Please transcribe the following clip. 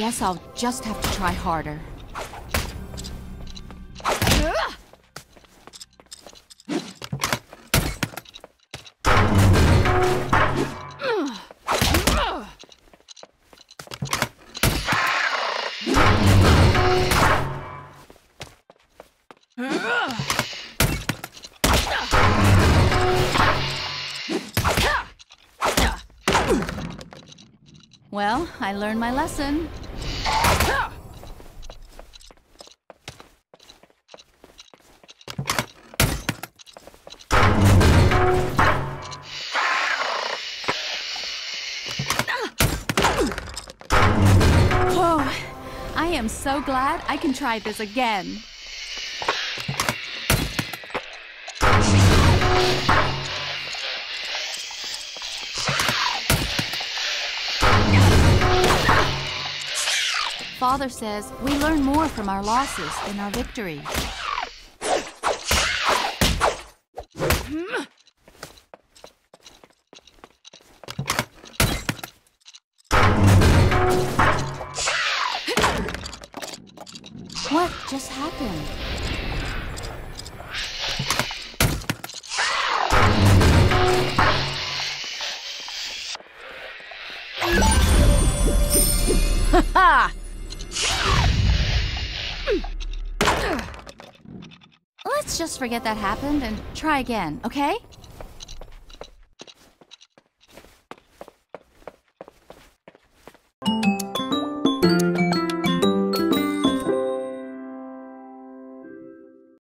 Guess I'll just have to try harder. Well, I learned my lesson. Oh, I am so glad I can try this again. Father says we learn more from our losses than our victories. What just happened? Ha ha! Let's just forget that happened and try again, okay?